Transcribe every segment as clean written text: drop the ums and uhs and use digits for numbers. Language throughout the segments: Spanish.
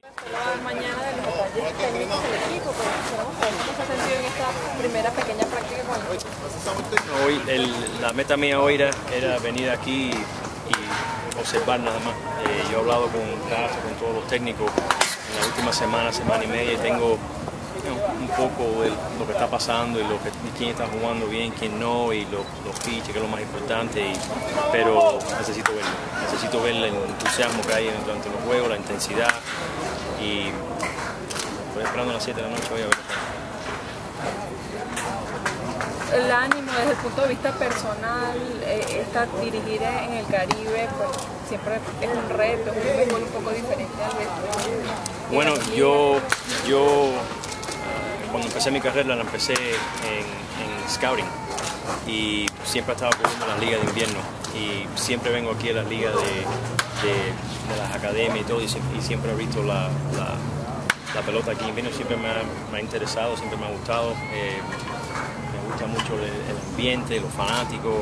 Mañana de los detalles técnicos del equipo, pero ¿cómo se ha sentido en esta primera pequeña práctica con el equipo? La meta mía hoy era venir aquí y observar nada más. Yo he hablado con todos los técnicos en la última semana y media y tengo un poco de lo que está pasando y quién está jugando bien, quién no, y los pitches, que es lo más importante, pero necesito ver el entusiasmo que hay durante los juegos, la intensidad, y estoy esperando a las 7 de la noche hoy a ver. El ánimo desde el punto de vista personal, dirigir en el Caribe, pues siempre es un reto, es un béisbol un poco diferente al resto. Bueno, yo cuando empecé mi carrera la empecé en scouting y siempre he estado cubriendo las ligas de invierno y siempre vengo aquí a las ligas de las academias y todo, y siempre he visto la pelota aquí en invierno. Siempre me ha interesado, siempre me ha gustado. Me gusta mucho el ambiente, los fanáticos,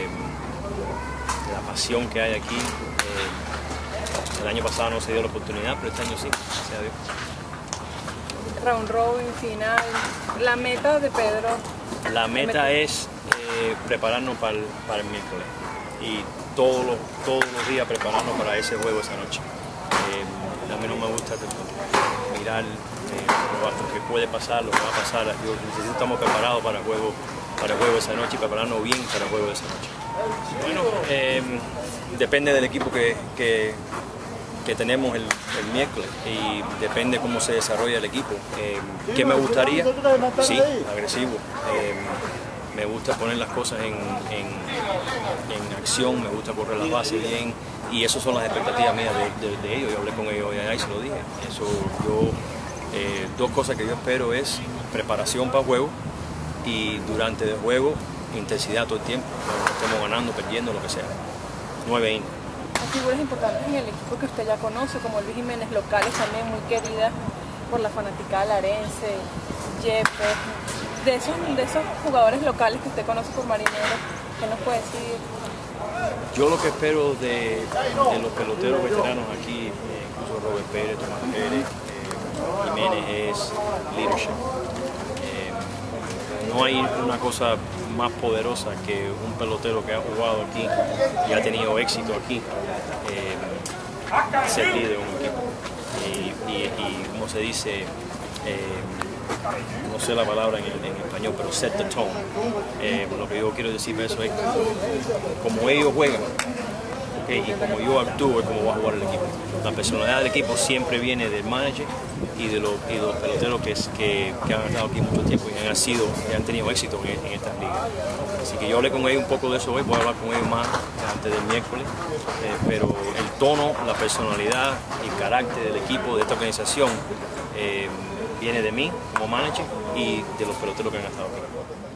la pasión que hay aquí. El año pasado no se dio la oportunidad, pero este año sí, gracias a Dios. Round robin, final, la meta de Pedro. La meta es prepararnos para el miércoles y todos los días prepararnos para ese juego esa noche. A mí no me gusta mirar lo que puede pasar, lo que va a pasar. Yo necesito que estamos preparados para el juego esa noche y prepararnos bien para el juego de esa noche. Bueno, depende del equipo que tenemos el miércoles y depende cómo se desarrolla el equipo. ¿Qué me gustaría? Sí, agresivo. Me gusta poner las cosas en acción, me gusta correr las bases bien, y esas son las expectativas mías de ellos. Yo hablé con ellos allá y se lo dije. Dos cosas que yo espero es preparación para el juego y durante el juego intensidad todo el tiempo, estemos ganando, perdiendo, lo que sea. 9 innings. Figuras importantes en el equipo que usted ya conoce, como Luis Jiménez, locales también muy queridas por la fanaticada larense, Yepes, de esos jugadores locales que usted conoce por Marineros, ¿qué nos puede decir? Yo lo que espero de los peloteros veteranos aquí, incluso Robert Pérez, Tomás Pérez, Jiménez, es leadership. No hay una cosa más poderosa que un pelotero que ha jugado aquí y ha tenido éxito aquí, ser líder de un equipo. Y como se dice, no sé la palabra en español, pero set the tone. Lo que yo quiero decir eso es como ellos juegan, okay, y como yo actúo es como va a jugar el equipo. La personalidad del equipo siempre viene del manager y de los peloteros que han estado aquí mucho tiempo y han tenido éxito en estas ligas. Así que yo hablé con ellos un poco de eso hoy, voy a hablar con ellos más antes del miércoles, pero el tono, la personalidad y el carácter del equipo, de esta organización, viene de mí como manager y de los peloteros que han estado aquí.